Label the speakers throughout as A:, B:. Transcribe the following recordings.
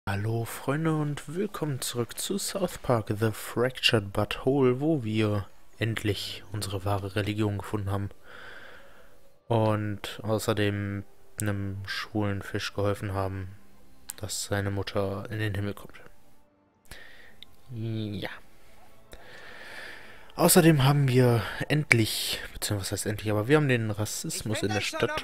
A: Hallo Freunde und willkommen zurück zu South Park The Fractured But Whole, wo wir endlich unsere wahre Religion gefunden haben und außerdem einem schwulen Fisch geholfen haben, dass seine Mutter in den Himmel kommt. Ja. Außerdem haben wir endlich, beziehungsweise was heißt endlich, aber wir haben den Rassismus in der Stadt.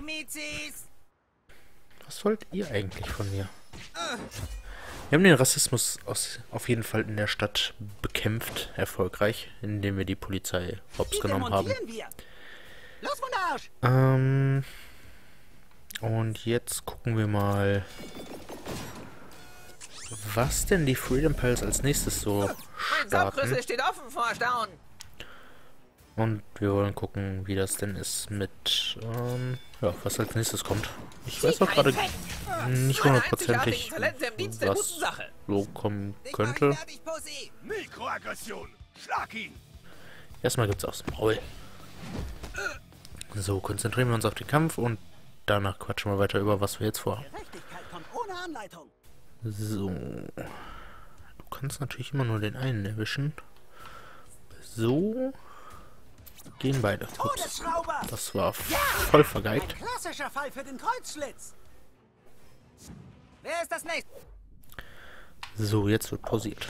A: Was wollt ihr eigentlich von mir? Wir haben den Rassismus auf jeden Fall in der Stadt bekämpft, erfolgreich, indem wir die Polizei hops genommen haben. Und jetzt gucken wir mal, was denn die Freedom Pals als nächstes so starten.
B: Steht offen vor Staunen.
A: Und wir wollen gucken, wie das denn ist mit, ja, was als nächstes kommt. Ich weiß auch gerade nicht hundertprozentig, was so kommen könnte.
C: Mikroaggression. Schlag ihn.
A: Erstmal gibt's aufs Maul. So, konzentrieren wir uns auf den Kampf und danach quatschen wir weiter über, was wir jetzt vorhaben. So. Du kannst natürlich immer nur den einen erwischen. So. Gehen beide. Ups. Das war voll vergeigt.
B: Ein klassischer Fall für den Kreuzschlitz. Wer ist das nächste?
A: So, jetzt wird pausiert.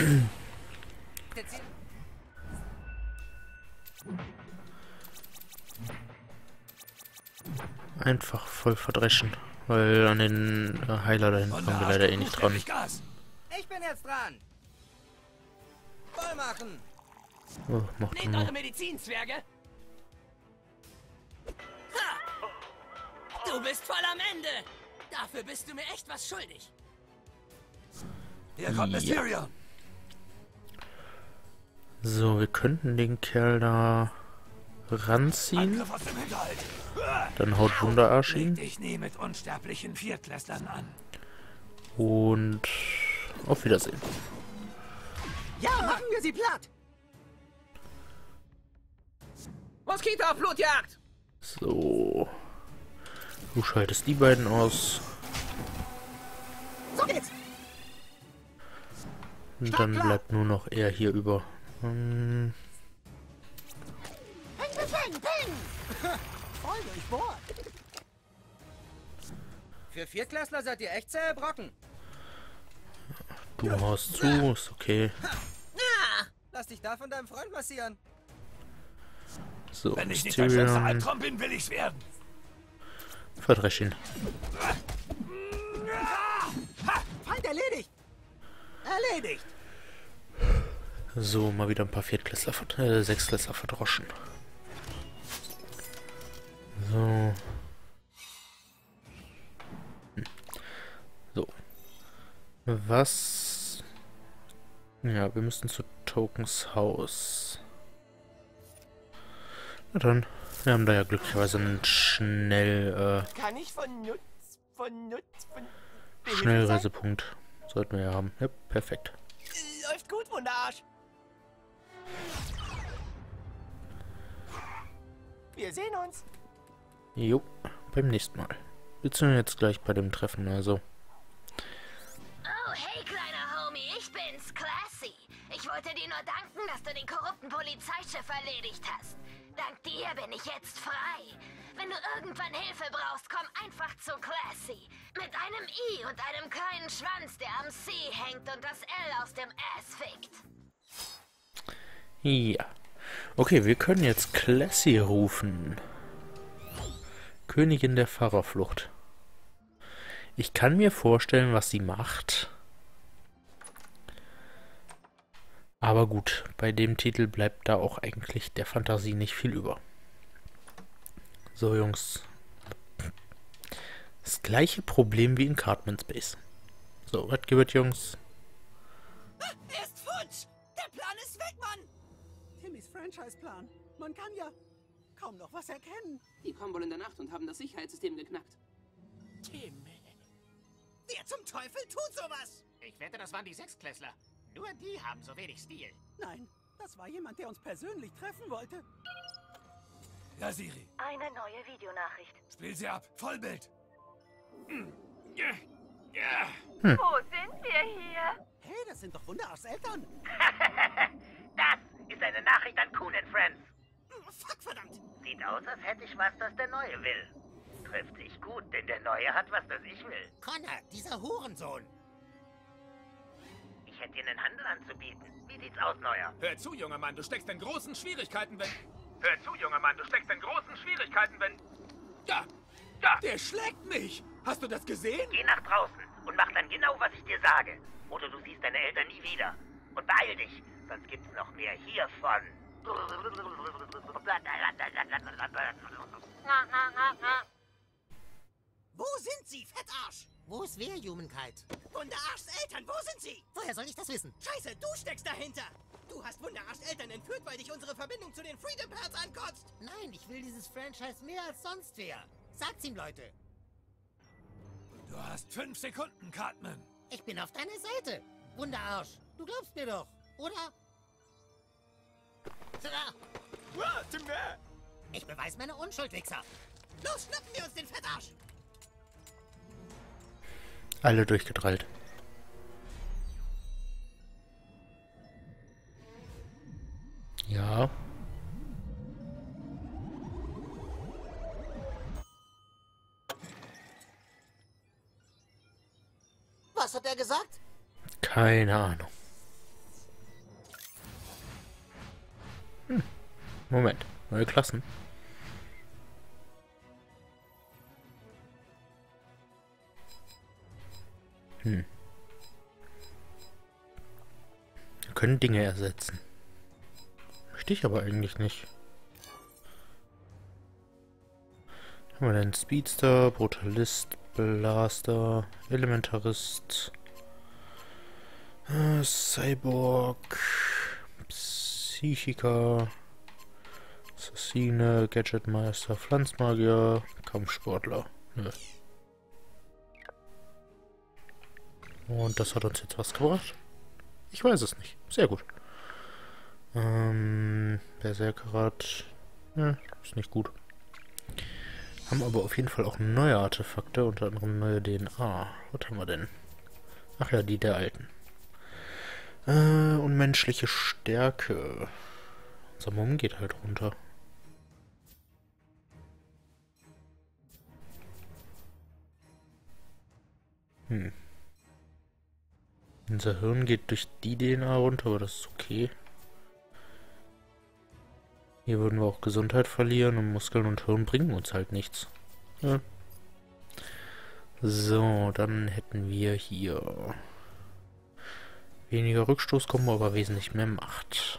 A: Einfach voll verdreschen. Weil an den Heiler da hinten kommen wir leider eh nicht dran.
B: Ich bin jetzt dran. Voll machen.
A: Oh, macht
B: Nehmt
A: nur.
B: eure Medizinzwerge. Du bist voll am Ende. Dafür bist du mir echt was schuldig.
C: Hier kommt Mysterion.
A: So, wir könnten den Kerl da ranziehen.
C: Angriff aus dem Hinterhalt.
A: Dann haut Wunderarsch
C: Leg
A: ihn.
C: dich nie mit unsterblichen Viertklässlern an.
A: Und auf Wiedersehen.
B: Ja, machen wir sie platt. Moskito auf Blutjagd.
A: So. Du schaltest die beiden aus.
B: So geht's.
A: Und dann bleibt nur noch er hier über.
B: Peng, peng, peng. Voll durchbohrt. Für Viertklässler seid ihr echt zähe Brocken.
A: Du haust zu, ist okay.
B: Lass dich da von deinem Freund massieren.
A: So,
C: Wenn ich nicht dein schönster
A: Mysterion.
C: Albtraum bin, will ich's werden.
A: Verdresch ihn.
B: Feind erledigt. Erledigt.
A: So, mal wieder ein paar Viertklässler, Sechsklässler verdroschen. So. So. Was? Ja, wir müssen zu Tokens Haus. Na dann. Wir haben da ja glücklicherweise einen
B: Kann ich von
A: Schnellreisepunkt. Sollten wir ja haben. Ja, perfekt.
B: Läuft gut, Wunderarsch. Wir sehen uns.
A: Jo, beim nächsten Mal. Wir sind jetzt gleich bei dem Treffen, also.
D: Oh, hey, kleiner Homie, ich bin's, Classy. Ich wollte dir nur danken, dass du den korrupten Polizeichef erledigt hast. Dank dir bin ich jetzt frei. Wenn du irgendwann Hilfe brauchst, komm einfach zu Classy. Mit einem I und einem kleinen Schwanz, der am C hängt und das L aus dem Ass fickt.
A: Ja. Okay, wir können jetzt Classy rufen. Königin der Fahrerflucht. Ich kann mir vorstellen, was sie macht. Aber gut, bei dem Titel bleibt da auch eigentlich der Fantasie nicht viel über. So, Jungs. Das gleiche Problem wie in Cartman Space. So, was gibt, Jungs?
B: Er ist futsch. Der Plan ist weg, Mann. Timmys Franchise-Plan. Man kann ja kaum noch was erkennen.
E: Die kommen wohl in der Nacht und haben das Sicherheitssystem geknackt.
B: Tim. Wer zum Teufel tut sowas?
F: Ich wette, das waren die Sechstklässler. Nur die haben so wenig Stil.
B: Nein, das war jemand, der uns persönlich treffen wollte.
C: Ja, Siri.
D: Eine neue Videonachricht.
C: Spiel sie ab. Vollbild.
D: Wo sind wir
B: sind doch Wunderarschs Eltern.
G: Das ist eine Nachricht an Coon & Friends.
B: Fuck, verdammt.
G: Sieht aus, als hätte ich was, das der Neue will. Trifft sich gut, denn der Neue hat was, das ich will.
F: Connor, dieser Hurensohn.
G: Ich hätte dir einen Handel anzubieten. Wie sieht's aus, Neuer?
C: Hör zu, junger Mann, du steckst in großen Schwierigkeiten, wenn... Hör zu, junger Mann, du steckst in großen Schwierigkeiten, wenn... Da! Da! Der schlägt mich! Hast du das gesehen?
G: Geh nach draußen und mach dann genau, was ich dir sage. Oder du siehst deine Eltern nie wieder. Und beeil dich, sonst gibt's noch mehr hiervon.
B: Wo sind sie, Fettarsch?
F: Wo ist wer, Humankind?
B: Wunderarschs Eltern, wo sind sie?
F: Woher soll ich das wissen?
B: Scheiße, du steckst dahinter. Du hast Wunderarschs Eltern entführt, weil dich unsere Verbindung zu den Freedom Pals ankotzt.
F: Nein, ich will dieses Franchise mehr als sonst wer. Sagt's ihm, Leute.
C: Du hast 5 Sekunden, Cartman.
F: Ich bin auf deiner Seite. Wunderarsch. Du glaubst mir doch, oder? Ich beweise meine Unschuld, Wichser.
B: Los, schnappen wir uns den Fettarsch.
A: Alle durchgetrallt. Ja.
F: Was hat er gesagt?
A: Keine Ahnung. Moment. Neue Klassen. Wir können Dinge ersetzen. Möchte ich aber eigentlich nicht. Haben wir den Speedster, Brutalist, Blaster, Elementarist, Cyborg, Psychiker, Assassine, Gadgetmeister, Pflanzmagier, Kampfsportler. Nö. Und das hat uns jetzt was gebracht? Ich weiß es nicht. Sehr gut. Berserkerrad. Ja, ist nicht gut. Haben aber auf jeden Fall auch neue Artefakte, unter anderem neue DNA. Was haben wir denn? Ach ja, die der alten. Unmenschliche Stärke. Unser Mumm geht halt runter. Unser Hirn geht durch die DNA runter, aber das ist okay. Hier würden wir auch Gesundheit verlieren und Muskeln und Hirn bringen uns halt nichts. Ja. So, dann hätten wir hier weniger Rückstoßkombo, aber wesentlich mehr Macht.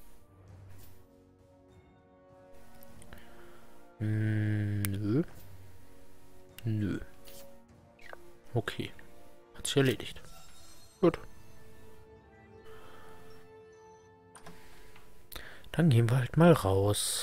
A: Nö. Nö. Okay. Hat sich erledigt. Gut. Dann gehen wir halt mal raus.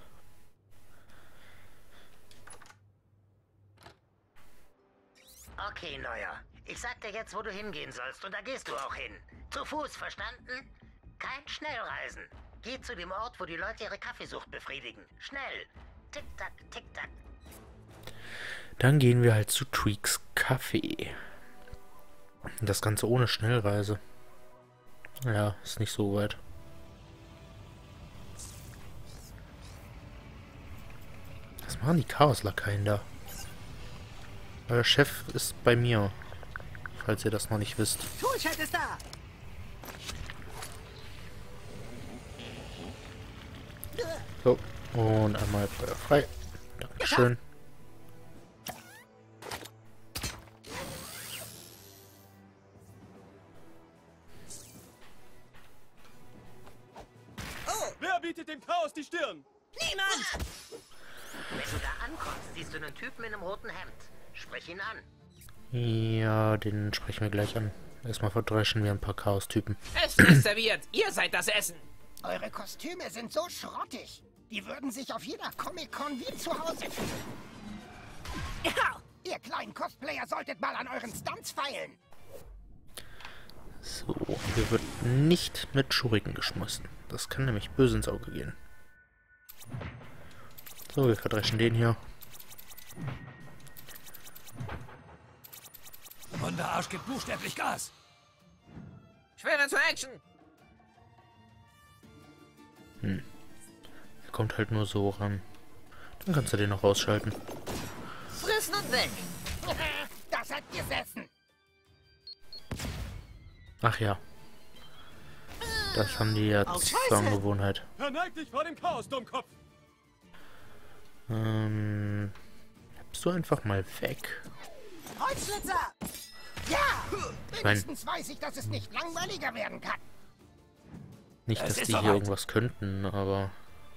G: Okay, Neuer. Ich sag dir jetzt, wo du hingehen sollst, und da gehst du auch hin. Zu Fuß, verstanden? Kein Schnellreisen. Geh zu dem Ort, wo die Leute ihre Kaffeesucht befriedigen. Schnell. Tick-Tack, Tick-Tack.
A: Dann gehen wir halt zu Tweaks Café. Das Ganze ohne Schnellreise. Ja, ist nicht so weit. Was machen die Chaos-Lakaien da? Der Chef ist bei mir. Falls ihr das noch nicht wisst.
B: Toolchat ist da.
A: So, und einmal Feuer frei. Dankeschön.
C: Wer bietet dem Chaos die Stirn?
B: Niemand!
G: Wenn du da ankommst, siehst du einen Typen in einem roten Hemd. Sprich ihn an.
A: Ja, den sprechen wir gleich an. Erstmal verdreschen wir ein paar Chaos-Typen.
F: Essen ist serviert. Ihr seid das Essen.
H: Eure Kostüme sind so schrottig. Die würden sich auf jeder Comic-Con wie zu Hause fühlen. Ja, ihr kleinen Cosplayer solltet mal an euren Stunts feilen.
A: So, hier wird nicht mit Schuriken geschmissen. Das kann nämlich böse ins Auge gehen. So, wir verdreschen den hier.
C: Wunderarsch gibt buchstäblich Gas.
B: Schwere zur Action!
A: Er kommt halt nur so ran. Dann kannst du den noch ausschalten.
B: Frissen und weg!
H: Das hat gesessen.
A: Ach ja. Das haben die ja zur Angewohnheit.
C: Verneig dich vor dem Chaos, Dummkopf!
A: Bleibst du einfach mal weg?
H: Holzschlitzer! Ja!
A: Ich mein,
H: Wenigstens weiß ich, dass es nicht langweiliger werden kann.
A: nicht, dass die hier irgendwas könnten, aber...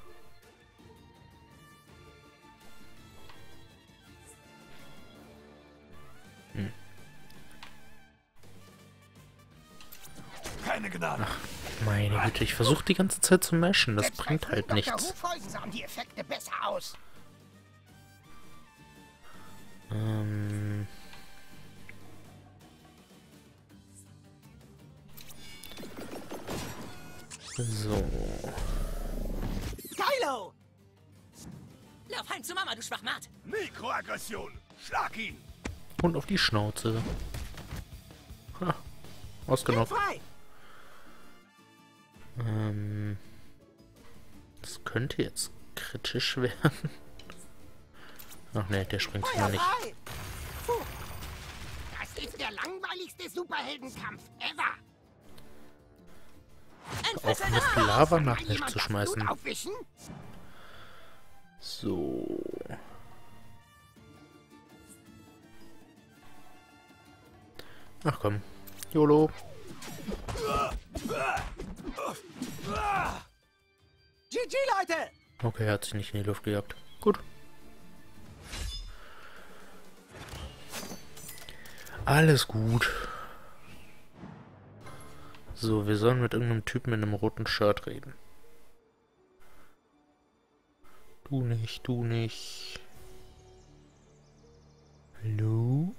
C: Keine Gnade.
A: Ach, meine Güte, ich versuche die ganze Zeit zu mashen, das
H: Selbst
A: bringt
H: bei
A: halt
H: Dr.
A: nichts.
H: Who-Folgen sahen die Effekte besser aus.
A: So.
B: Kylo! Lauf heim zu Mama, du Schwachmat!
C: Mikroaggression. Schlag ihn.
A: Und auf die Schnauze. Ha, ausgenockt.
B: Frei!
A: Das könnte jetzt kritisch werden. Ach ne, der springt mal nicht.
B: Frei!
H: Puh. Das ist der langweiligste Superheldenkampf ever.
A: Auf mit Lava nach
H: Mal
A: nicht
H: jemand
A: zu
H: das
A: schmeißen.
H: Blut aufwischen?
A: So. Ach komm. YOLO.
B: GG, Leute!
A: Okay, er hat sich nicht in die Luft gejagt. Gut. Alles gut. So, wir sollen mit irgendeinem Typen in einem roten Shirt reden. Du nicht, du nicht. Hallo?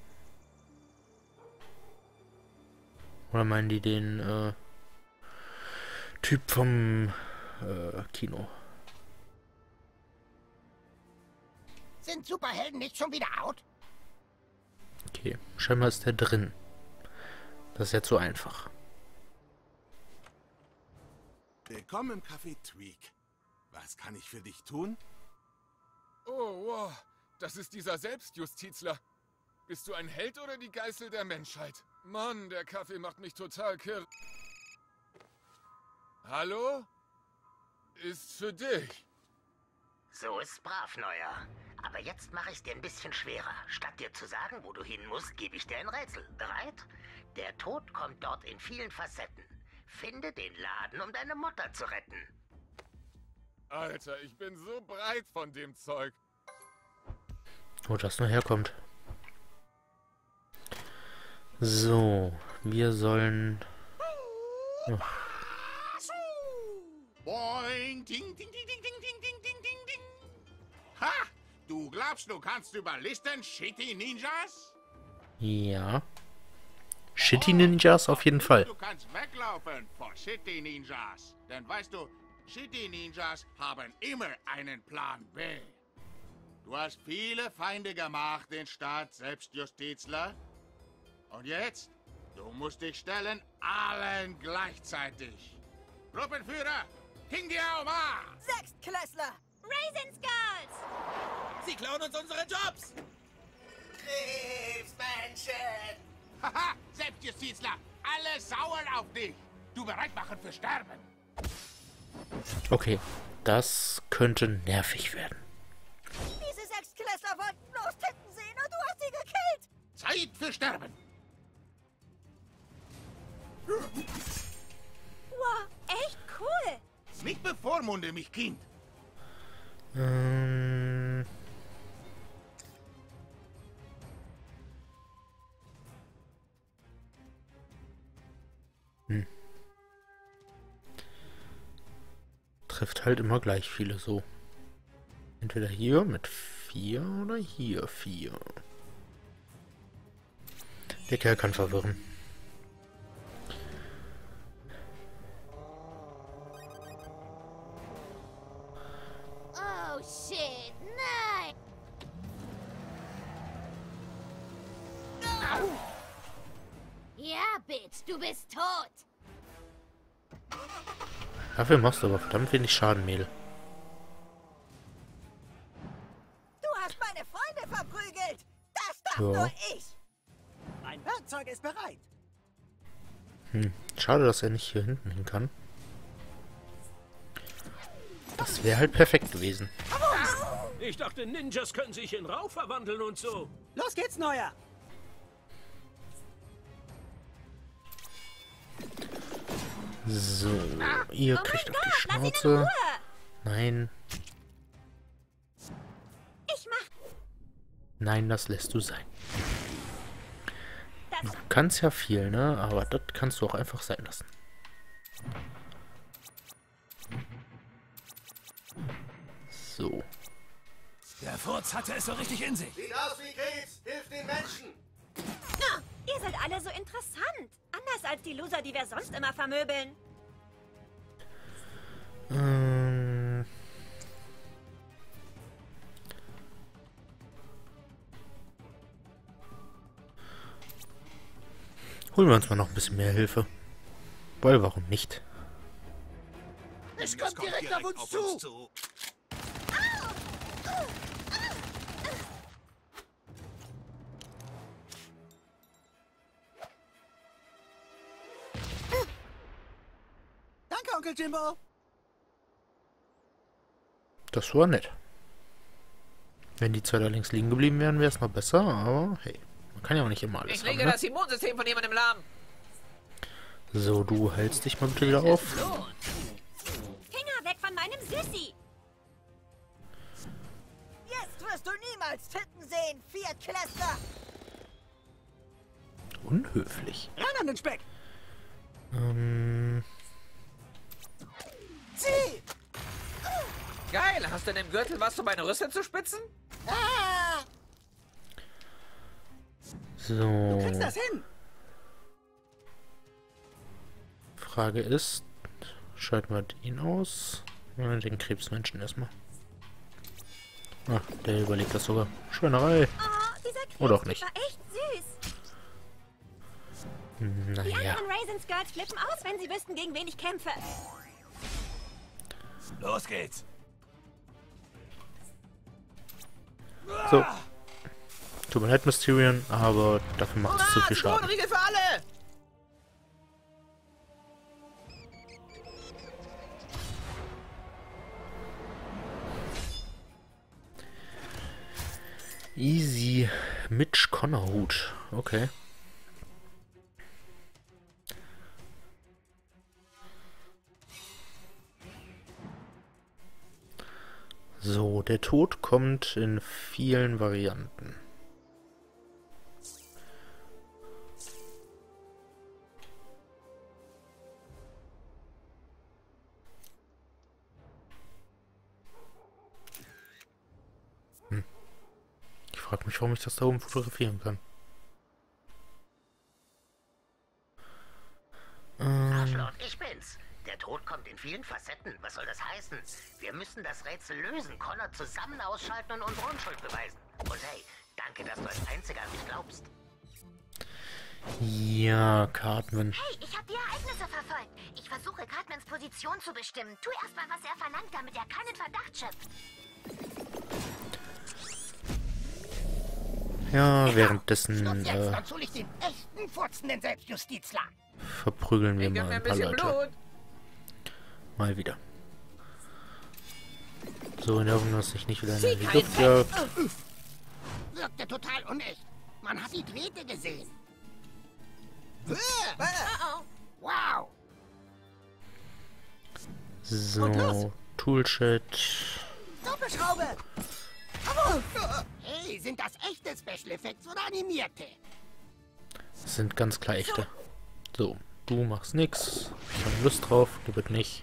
A: Oder meinen die den Typ vom Kino?
H: Sind Superhelden nicht schon wieder out?
A: Okay, scheinbar ist der drin. Das ist jetzt so einfach.
C: Willkommen im Café Tweak. Was kann ich für dich tun?
I: Oh, wow. Das ist dieser Selbstjustizler. Bist du ein Held oder die Geißel der Menschheit? Mann, der Kaffee macht mich total kirr. Hallo? Ist für dich.
G: So ist's brav, Neuer. Aber jetzt mache ich's dir ein bisschen schwerer. Statt dir zu sagen, wo du hin musst, gebe ich dir ein Rätsel. Bereit? Der Tod kommt dort in vielen Facetten. Finde den Laden, um deine Mutter zu retten.
I: Alter, ich bin so breit von dem Zeug.
A: Wo das nur herkommt. So, wir sollen... Ach,
J: Boing, ding, ding, ding, ding, ding, ding, ding, ding, ding, ding. Ha! Du glaubst, du kannst überlisten, Shitty Ninjas?
A: ja. Shitty Ninjas auf jeden Fall.
J: Du kannst weglaufen vor Shitty Ninjas. Denn weißt du, Shitty Ninjas haben immer einen Plan B. Du hast viele Feinde gemacht, den Staat Selbstjustizler. Und jetzt? Du musst dich stellen, allen gleichzeitig. Gruppenführer, Hingiaoma!
B: Sechstklässler!
D: Raisin Skulls!
B: Sie klauen uns unsere Jobs!
H: Krebsmenschen!
J: Haha, Selbstjustizler, alle sauer auf dich. Du bereit machen für Sterben.
A: Okay, das könnte nervig werden.
B: Diese Sechstklässler wollten bloß Titten sehen und du hast sie gekillt!
J: Zeit für Sterben.
D: Wow, echt cool!
J: Nicht bevormunde mich, Kind.
A: Trifft halt immer gleich viele so. Entweder hier mit 4 oder hier 4. Der Kerl kann verwirren.
D: Oh shit, nein! Ja, Bitch, du bist tot!
A: Dafür machst du aber verdammt wenig Schaden, Mädel.
B: Du hast meine Freunde verprügelt. Das darf
A: Ja.
B: nur ich. Mein Werkzeug ist bereit.
A: Schade, dass er nicht hier hinten hin kann. Das wäre halt perfekt gewesen.
K: Ich dachte, Ninjas können sich in Rauch verwandeln und so.
B: Los geht's, Neuer.
A: So, ihr kriegt auf die Schnauze. Nein.
D: Ich mach...
A: Nein, das lässt du sein. Du kannst ja viel, ne? Aber das kannst du auch einfach sein lassen. So.
K: Der Furz hatte es so richtig in sich.
L: Sieht aus wie Krebs. Hilft den Menschen.
D: Na, ihr seid alle so interessant. Anders als die Loser, die wir sonst immer vermöbeln.
A: Holen wir uns mal noch ein bisschen mehr Hilfe. Weil, warum nicht?
H: Es kommt direkt auf uns zu.
B: Danke, Onkel Jimbo.
A: Das war nett. Wenn die zwei da links liegen geblieben wären, wäre es noch besser, aber hey, man kann ja auch nicht immer alles
M: Ich
A: haben,
M: lege
A: ne?
M: das Immunsystem von jemandem lahm.
A: So, du hältst dich mal bitte wieder auf.
D: Finger weg von meinem Sissi.
B: Jetzt wirst du niemals Titten sehen, Viertklässler.
A: Unhöflich.
B: Ran an den Speck. Zieh!
M: Geil, hast du in dem Gürtel was, um meine Rüstung zu spitzen?
B: Ah!
A: So.
B: Du kriegst das hin.
A: Frage ist, schalten wir ihn aus? Ja, den Krebsmenschen erstmal. Ach, der überlebt das sogar. Schweinerei.
D: Oh, dieser Krebs
A: Oder auch nicht.
D: war echt süß. Die
A: Naja.
D: anderen Raisins Girls flippen aus, wenn sie wüssten, gegen wen ich kämpfe.
K: Los geht's.
A: So. Tut mir leid, Mysterion, aber dafür macht es zu viel Schaden.
M: Riegel für alle!
A: Easy. Mitch Connerhut. Okay. So, der Tod kommt in vielen Varianten. Ich frage mich, warum ich das da oben fotografieren kann.
G: Arschloch, ich bin's. Der Tod kommt in vielen Facetten. Was soll das heißen? Wir müssen das Rätsel lösen, Connor zusammen ausschalten und unsere Unschuld beweisen. Und hey, danke, dass du als Einziger an mich glaubst.
A: Ja, Cartman.
D: Hey, ich habe die Ereignisse verfolgt. Ich versuche, Cartmans Position zu bestimmen. Tu erstmal, was er verlangt, damit er keinen Verdacht schöpft.
A: Ja, währenddessen
H: Dann hol ich den echten furzenden Selbstjustizler.
A: verprügeln wir
M: Ich geb
A: mal
M: mir
A: ein
M: ein
A: paar
M: bisschen
A: Leute.
M: Blut.
A: Mal wieder. So, in der Hoffnung, dass ich nicht wieder in die Luft jagt.
H: Wirkte total unecht. Man hat die Drähte gesehen. Wow.
A: So, Toolchat.
B: Doppelschraube.
H: Hey, sind das echte Special Effects oder animierte?
A: Das sind ganz klar echte. So, du machst nix. Ich habe Lust drauf, du bitte nicht.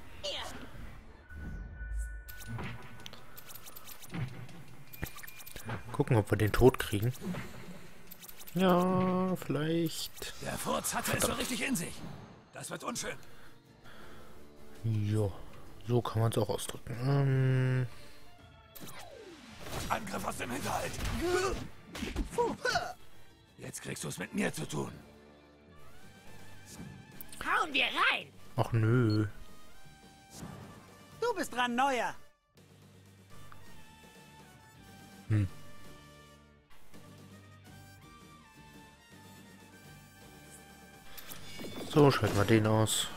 A: Gucken, ob wir den Tod kriegen. Ja, vielleicht.
K: Der Furz hatte es so richtig in sich. Das wird unschön.
A: Ja, so kann man es auch ausdrücken.
K: Angriff aus dem Hinterhalt. Jetzt kriegst du es mit mir zu tun.
H: Hauen wir rein!
A: Ach nö,
B: Du bist dran, Neuer.
A: So, schalten wir den aus.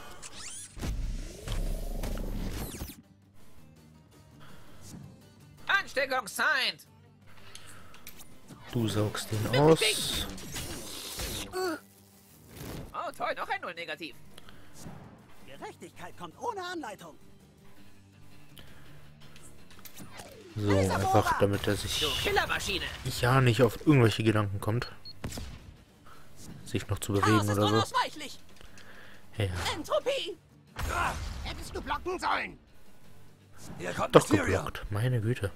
M: Ansteckungszeit!
A: Du saugst den aus.
M: Oh, toll, noch ein Null negativ.
B: Gerechtigkeit kommt ohne Anleitung.
A: So, einfach damit er sich
M: Killermaschine!
A: ja nicht auf irgendwelche Gedanken kommt. Sich noch zu bewegen oder so.
B: Unausweichlich.
A: Ja,
B: Entropie.
H: Hättest du blocken sollen.
B: Hier kommt
A: doch
B: Mysterio.
A: geblockt. Meine Güte.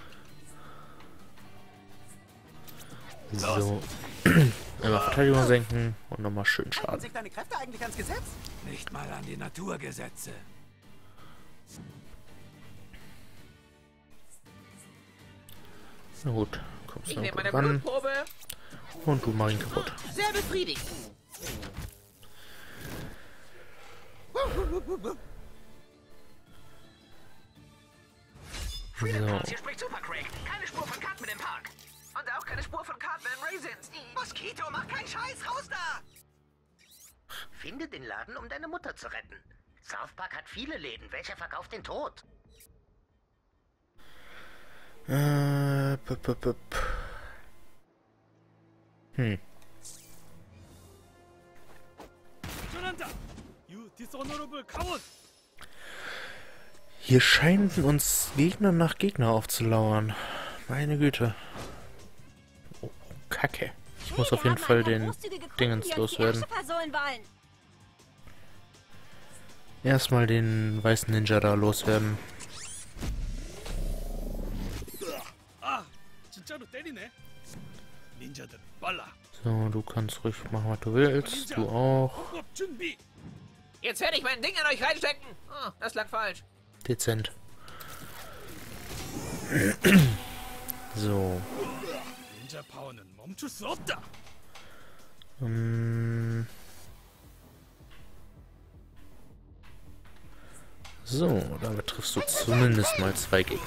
A: So. Einmal Verteidigung senken und nochmal schön
B: Halten
A: Schaden.
B: sich deine Kräfte eigentlich ans Gesetz?
C: Nicht mal an die Naturgesetze.
A: Na gut, kommst
M: Ich
A: du
M: nehme meine
A: ran
M: Blutprobe.
A: und du mach ihn kaputt.
M: Sehr befriedigend.
A: So.
M: Hier spricht Super Craig. Keine Spur von Cartman im Park. Und auch keine Spur von Cartman im Raisins.
B: Moskito, mach keinen Scheiß, raus da!
G: Finde den Laden, um deine Mutter zu retten. South Park hat viele Läden. Welcher verkauft den Tod?
A: Hier scheinen uns Gegner nach Gegner aufzulauern. Meine Güte. Oh, Kacke. Ich muss auf jeden Fall den Dingens loswerden. Erstmal den weißen Ninja da loswerden. So, du kannst ruhig machen, was du willst. Du auch.
M: Jetzt werde ich mein Ding in euch reinstecken. Oh, das lag falsch.
A: Dezent. So. So, damit triffst du zumindest mal 2 Gegner.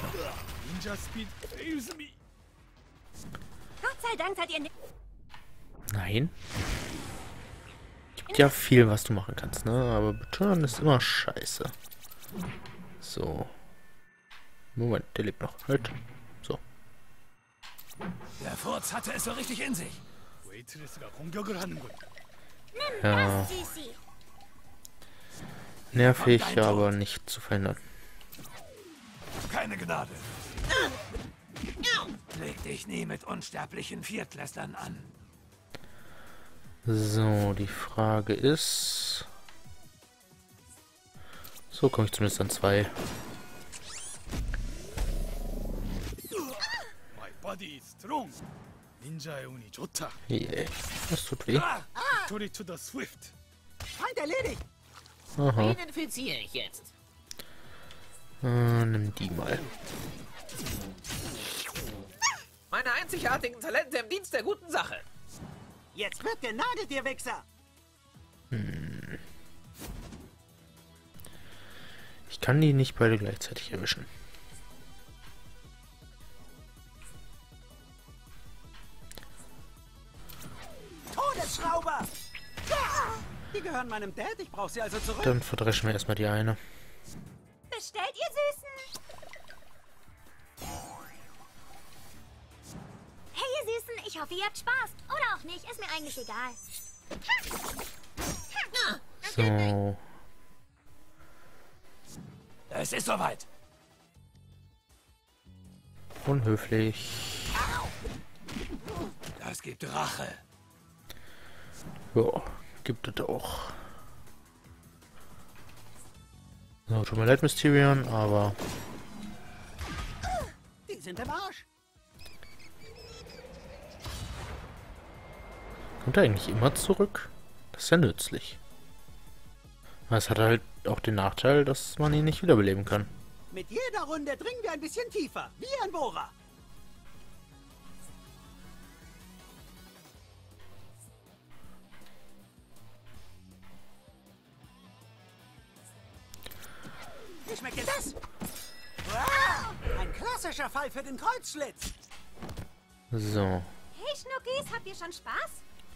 D: Gott sei Dank seid ihr nicht.
A: Nein. Gibt ja viel, was du machen kannst, ne? Aber betören ist immer scheiße. So. Moment, der lebt noch. Halt. So.
C: Der Furz hatte es so richtig in sich.
A: Ja. Nervig, aber nicht zu verhindern.
C: Keine Gnade. Leg dich nie mit unsterblichen Viertklässlern an.
A: So, die Frage ist... So komme ich zumindest an 2. Yeah. Das tut weh.
B: Feind erledigt.
A: Aha.
M: Wen infiziere ich jetzt?
A: Nimm die mal.
M: Meine einzigartigen Talente im Dienst der guten Sache.
B: Jetzt wird genagelt, ihr Wichser.
A: Ich kann die nicht beide gleichzeitig erwischen.
B: Todesschrauber! Die gehören meinem Dad, ich brauche sie also zurück.
A: Dann verdreschen wir erstmal die eine.
D: Bestellt, ihr Süßen? Hey, ihr Süßen, ich hoffe, ihr habt Spaß. Oder auch nicht, ist mir eigentlich egal.
A: So.
C: Es ist soweit.
A: Unhöflich.
C: Das gibt Rache.
A: Ja, gibt es auch. So, tut mir leid, Mysterion, aber...
B: Die sind im Arsch.
A: Kommt er eigentlich immer zurück? Das ist ja nützlich. Aber es hat halt auch den Nachteil, dass man ihn nicht wiederbeleben kann.
B: Mit jeder Runde dringen wir ein bisschen tiefer, wie ein Bohrer. Wie schmeckt dir das? Wow, ein klassischer Fall für den Kreuzschlitz.
A: So.
N: Hey Schnuckis, habt ihr schon Spaß?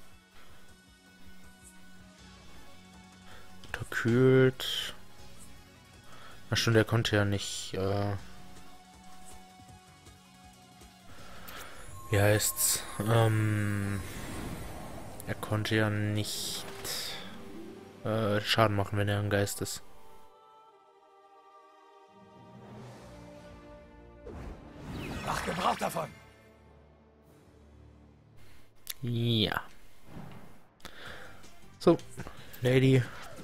A: Unterkühlt. Ach stimmt, der konnte ja nicht, wie heißt's? Er konnte ja nicht Schaden machen, wenn er ein Geist ist.
C: Mach Gebrauch davon.
A: Ja. So, Lady.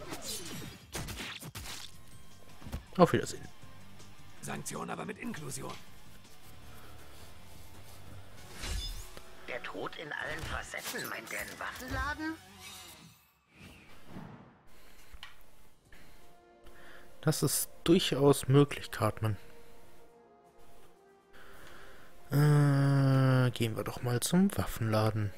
A: Auf Wiedersehen.
C: Sanktion aber mit Inklusion.
G: Der Tod in allen Facetten, meint der einen Waffenladen?
A: Das ist durchaus möglich, Cartman. Gehen wir doch mal zum Waffenladen.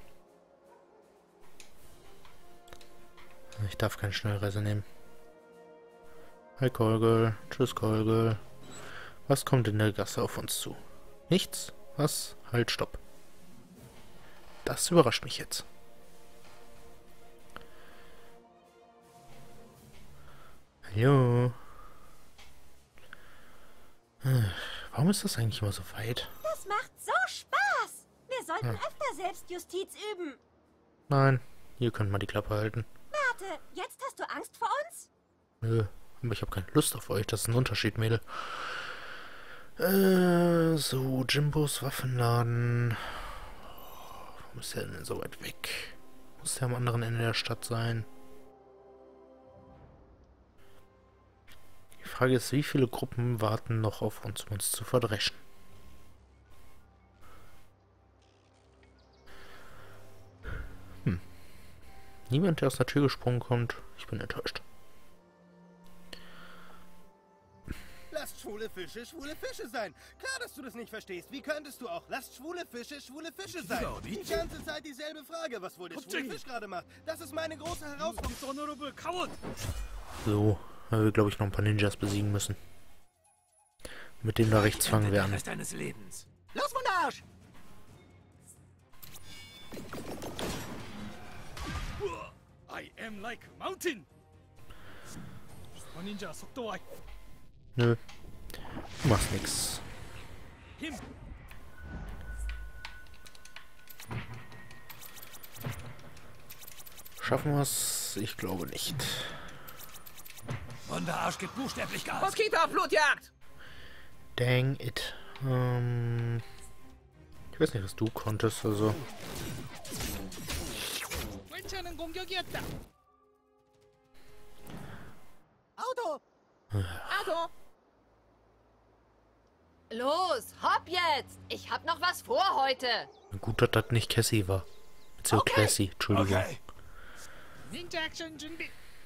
A: Ich darf keine Schnellreise nehmen. Hi Kolgel. Tschüss Kolgel. Was kommt in der Gasse auf uns zu? Nichts? Was? Halt, stopp. Das überrascht mich jetzt. Hallo. Warum ist das eigentlich immer so weit?
N: Das macht so Spaß. Wir sollten öfter Selbstjustiz üben.
A: Nein, ihr könnt mal die Klappe halten.
N: Warte, jetzt hast du Angst vor uns?
A: Nö, aber ich habe keine Lust auf euch. Das ist ein Unterschied, Mädel. So, Jimbos Waffenladen. Warum ist der denn so weit weg? Muss der am anderen Ende der Stadt sein? Die Frage ist, wie viele Gruppen warten noch auf uns, um uns zu verdreschen? Niemand, der aus der Tür gesprungen kommt. Ich bin enttäuscht.
O: Lasst schwule Fische sein. Klar, dass du das nicht verstehst. Wie könntest du auch? Lasst schwule Fische sein. Die ganze Zeit dieselbe Frage, was wohl der schwule Fisch gerade macht. Das ist meine große Herausforderung.
A: So, weil wir, glaube ich, noch ein paar Ninjas besiegen müssen. Mit dem da rechts fangen wir an.
B: Los, Wunderarsch!
K: I am like mountain.
A: Nö. Du machst nix. Schaffen wir es? Ich glaube nicht.
C: Wunderarsch gibt buchstäblich Gas.
M: Moskito-Blutjagd!
A: Dang it. Ich weiß nicht, was du konntest, also.
B: Auto!
M: Auto!
P: Los, hopp jetzt! Ich hab noch was vor heute.
A: Gut, dass das nicht Cassie war. Beziehungsweise Cassie, Entschuldigung.
K: Okay. Ninja Action Junbi.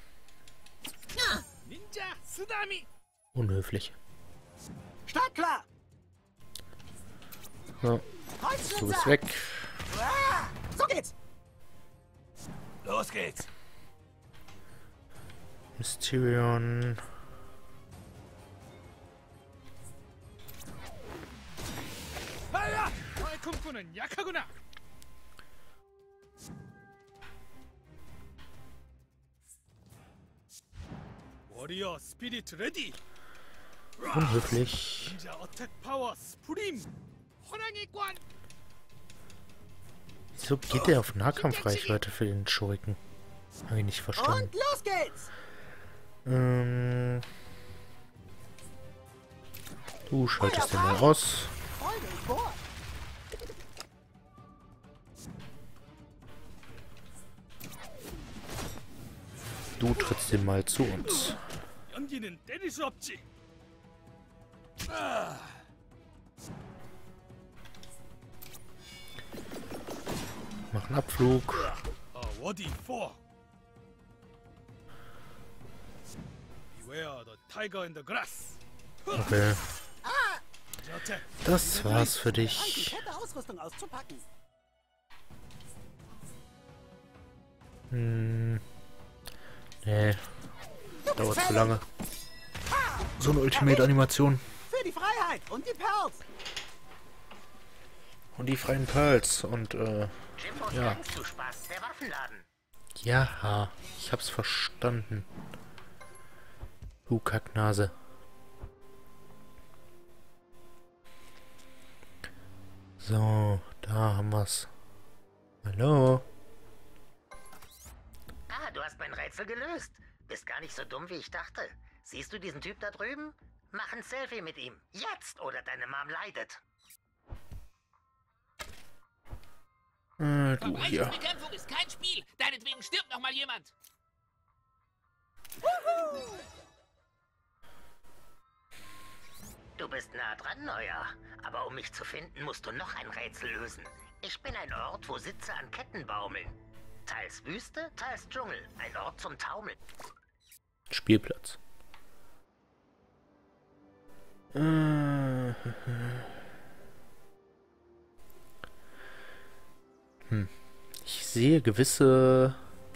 K: Ninja Tsunami.
A: Unhöflich.
B: Startklar!
A: So. Du bist weg.
B: So geht's!
C: Los geht's!
A: Mysterion.
K: Warrior Spirit ready.
A: Unhöflich.
K: Ninja Attack Power Supreme.
A: Wieso geht der auf Nahkampfreichweite für den Schurken? Habe ich nicht verstanden.
B: Und los geht's!
A: Du schaltest den mal aus. Du trittst den mal zu uns. Mach einen Abflug. Okay. Das war's für dich. Nee. Dauert zu lange. so eine Ultimate-Animation.
B: Für die Freiheit und die Pearls.
A: Und die freien Pearls und, ja. Ja, ich hab's verstanden. Du Kacknase. So, da haben wir's. Hallo?
G: Ah, du hast mein Rätsel gelöst. Bist gar nicht so dumm, wie ich dachte. Siehst du diesen Typ da drüben? Mach ein Selfie mit ihm. Jetzt, oder deine Mom leidet.
A: Du hier.
M: Bekämpfung ist kein Spiel. Deinetwegen stirbt noch mal jemand.
G: Du bist nah dran, Neuer. Aber um mich zu finden, musst du noch ein Rätsel lösen. Ich bin ein Ort, wo Sitze an Ketten baumeln. Teils Wüste, teils Dschungel. Ein Ort zum Taumeln.
A: Spielplatz. Ich sehe gewisse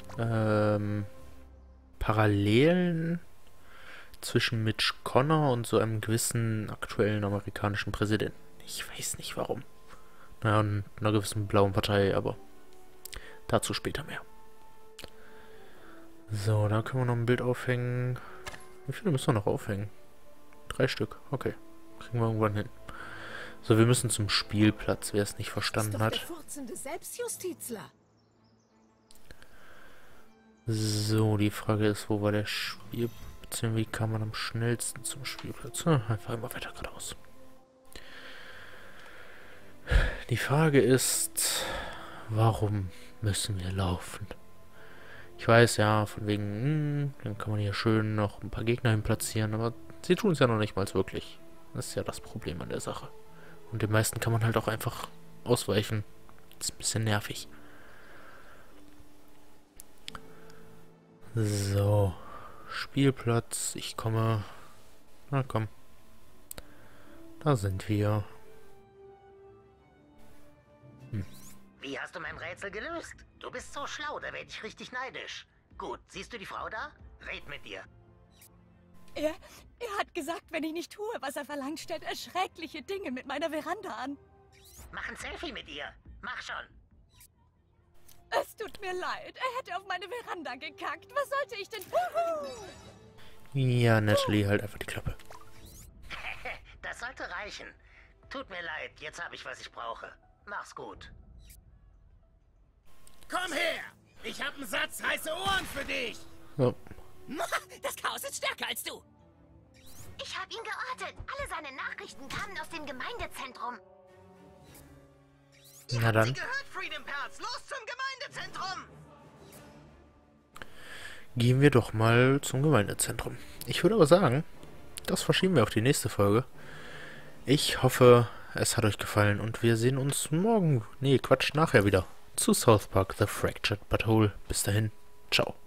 A: Parallelen zwischen Mitch Connor und so einem gewissen aktuellen amerikanischen Präsidenten. Ich weiß nicht warum. Naja, und einer gewissen blauen Partei, aber dazu später mehr. So, da können wir noch ein Bild aufhängen. Wie viele müssen wir noch aufhängen? 3 Stück. Okay. Kriegen wir irgendwann hin. So, wir müssen zum Spielplatz, wer es nicht verstanden hat.
N: Der furzende Selbstjustizler.
A: So, die Frage ist, wo war der Spielplatz? Wie kann man am schnellsten zum Spielplatz? Einfach immer weiter geradeaus. Die Frage ist, warum müssen wir laufen? Ich weiß ja, von wegen, dann kann man hier schön noch ein paar Gegner hin platzieren, aber sie tun es ja noch nicht mal wirklich. Das ist ja das Problem an der Sache. Und den meisten kann man halt auch einfach ausweichen. Das ist ein bisschen nervig. So. Spielplatz. Ich komme. Na komm. Da sind wir.
G: Wie hast du mein Rätsel gelöst? Du bist so schlau, da werde ich richtig neidisch. Gut, siehst du die Frau da? Red mit dir.
N: Er hat gesagt, wenn ich nicht tue, was er verlangt, stellt er schreckliche Dinge mit meiner Veranda an.
G: Mach ein Selfie mit ihr. Mach schon.
N: Es tut mir leid. Er hätte auf meine Veranda gekackt. Was sollte ich denn...
A: Ja, Natalie, halt einfach die Klappe.
G: Das sollte reichen. Tut mir leid, jetzt habe ich, was ich brauche. Mach's gut.
H: Komm her! Ich habe einen Satz heiße Ohren für dich!
A: So.
M: Das Chaos ist stärker als du.
D: Ich habe ihn geortet. Alle seine Nachrichten kamen aus dem Gemeindezentrum.
A: Na dann.
H: Sie gehört, Freedom Pearls. Los zum Gemeindezentrum!
A: Gehen wir doch mal zum Gemeindezentrum. Ich würde aber sagen, das verschieben wir auf die nächste Folge. Ich hoffe, es hat euch gefallen und wir sehen uns morgen, nachher wieder zu South Park The Fractured But Whole. Bis dahin, ciao.